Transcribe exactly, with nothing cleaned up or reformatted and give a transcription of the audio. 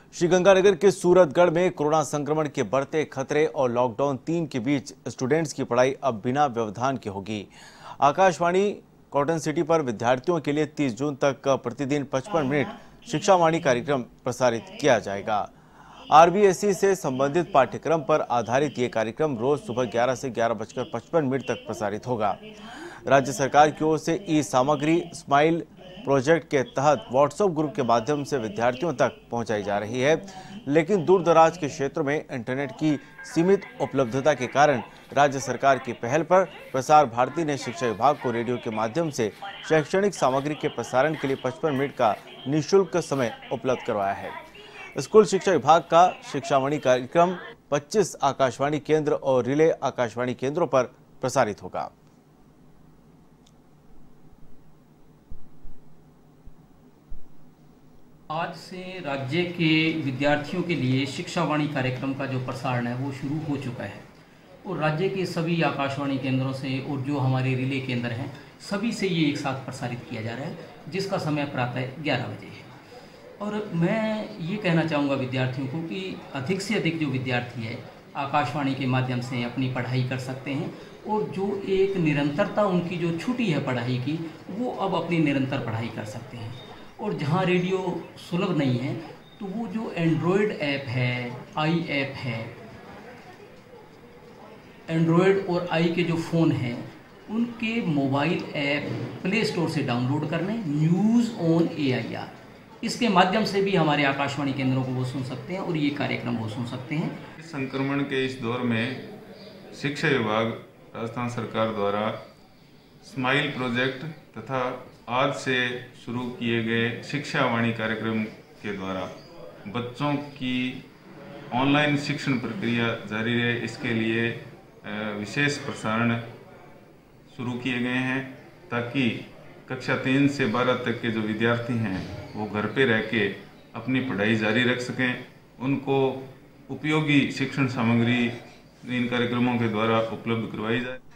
श्रीगंगानगर के सूरतगढ़ में कोरोना संक्रमण के बढ़ते खतरे और लॉकडाउन तीन के बीच स्टूडेंट्स की पढ़ाई अब बिना व्यवधान के होगी। आकाशवाणी कॉटन सिटी पर विद्यार्थियों के लिए तीस जून तक प्रतिदिन पचपन मिनट शिक्षावाणी कार्यक्रम प्रसारित किया जाएगा। आरबीएसई से संबंधित पाठ्यक्रम पर आधारित ये कार्यक्रम रोज सुबह ग्यारह से ग्यारह बजकर पचपन मिनट तक प्रसारित होगा। राज्य सरकार की ओर से ई सामग्री स्माइल प्रोजेक्ट के तहत व्हाट्सएप ग्रुप के माध्यम से विद्यार्थियों तक पहुंचाई जा रही है, लेकिन दूर दराज के क्षेत्रों में इंटरनेट की सीमित उपलब्धता के कारण राज्य सरकार की पहल पर प्रसार भारती ने शिक्षा विभाग को रेडियो के माध्यम से शैक्षणिक सामग्री के प्रसारण के लिए पचपन मिनट का निःशुल्क समय उपलब्ध करवाया है। स्कूल शिक्षा विभाग का शिक्षावाणी कार्यक्रम पच्चीस आकाशवाणी केंद्र और रिले आकाशवाणी केंद्रों पर प्रसारित होगा। आज से राज्य के विद्यार्थियों के लिए शिक्षावाणी कार्यक्रम का जो प्रसारण है वो शुरू हो चुका है और राज्य के सभी आकाशवाणी केंद्रों से और जो हमारे रिले केंद्र हैं सभी से ये एक साथ प्रसारित किया जा रहा है, जिसका समय प्रातः ग्यारह बजे है। और मैं ये कहना चाहूँगा विद्यार्थियों को कि अधिक से अधिक जो विद्यार्थी है आकाशवाणी के माध्यम से अपनी पढ़ाई कर सकते हैं और जो एक निरंतरता उनकी जो छूटी है पढ़ाई की, वो अब अपनी निरंतर पढ़ाई कर सकते हैं। और जहाँ रेडियो सुलभ नहीं है तो वो जो एंड्रॉयड ऐप है, आई ऐप है, एंड्रॉयड और आई के जो फ़ोन हैं उनके मोबाइल ऐप प्ले स्टोर से डाउनलोड करने, news on A I R, इसके माध्यम से भी हमारे आकाशवाणी केंद्रों को वो सुन सकते हैं और ये कार्यक्रम वो सुन सकते हैं। संक्रमण के इस दौर में शिक्षा विभाग राजस्थान सरकार द्वारा स्माइल प्रोजेक्ट तथा आज से शुरू किए गए शिक्षावाणी कार्यक्रम के द्वारा बच्चों की ऑनलाइन शिक्षण प्रक्रिया जारी रहे, इसके लिए विशेष प्रसारण शुरू किए गए हैं ताकि कक्षा तीन से बारह तक के जो विद्यार्थी हैं वो घर पे रह के अपनी पढ़ाई जारी रख सकें। उनको उपयोगी शिक्षण सामग्री इन कार्यक्रमों के द्वारा उपलब्ध करवाई जाए।